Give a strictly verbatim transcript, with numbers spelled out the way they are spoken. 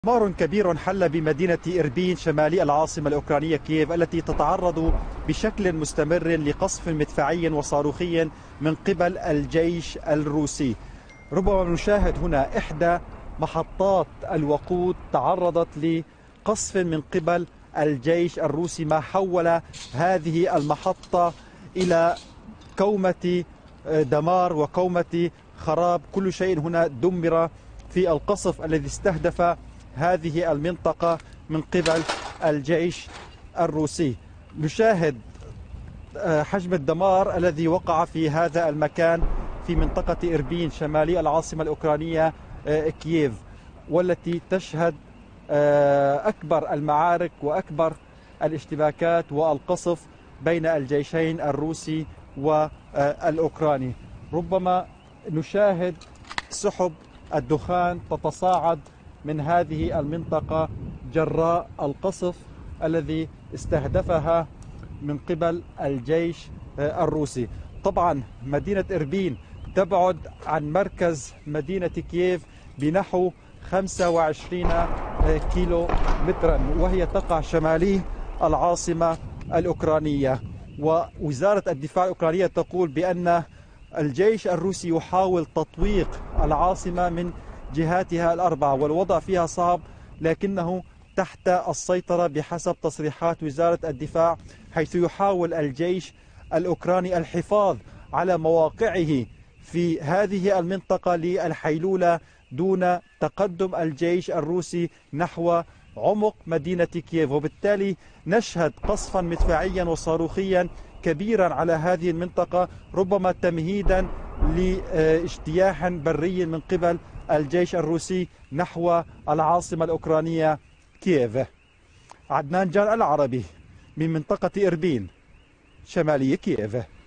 دمار كبير حل بمدينة إربين شمالي العاصمة الأوكرانية كييف التي تتعرض بشكل مستمر لقصف مدفعي وصاروخي من قبل الجيش الروسي. ربما نشاهد هنا إحدى محطات الوقود تعرضت لقصف من قبل الجيش الروسي، ما حول هذه المحطة إلى كومة دمار وكومة خراب. كل شيء هنا دمر في القصف الذي استهدف هذه المنطقة من قبل الجيش الروسي. نشاهد حجم الدمار الذي وقع في هذا المكان في منطقة إربين شمالي العاصمة الأوكرانية كييف، والتي تشهد أكبر المعارك وأكبر الاشتباكات والقصف بين الجيشين الروسي والأوكراني. ربما نشاهد سحب الدخان تتصاعد من هذه المنطقة جراء القصف الذي استهدفها من قبل الجيش الروسي. طبعا مدينة إربين تبعد عن مركز مدينة كييف بنحو خمسة وعشرين كيلو مترا، وهي تقع شمالي العاصمة الأوكرانية. ووزارة الدفاع الأوكرانية تقول بأن الجيش الروسي يحاول تطويق العاصمة من جهاتها الأربعة، والوضع فيها صعب لكنه تحت السيطرة بحسب تصريحات وزارة الدفاع، حيث يحاول الجيش الأوكراني الحفاظ على مواقعه في هذه المنطقة للحيلولة دون تقدم الجيش الروسي نحو عمق مدينة كييف. وبالتالي نشهد قصفا مدفعيا وصاروخيا كبيرا على هذه المنطقة، ربما تمهيدا لاجتياح بري من قبل الجيش الروسي نحو العاصمة الأوكرانية كييف. عدنان جان العربي من منطقة إربين شمالي كييف.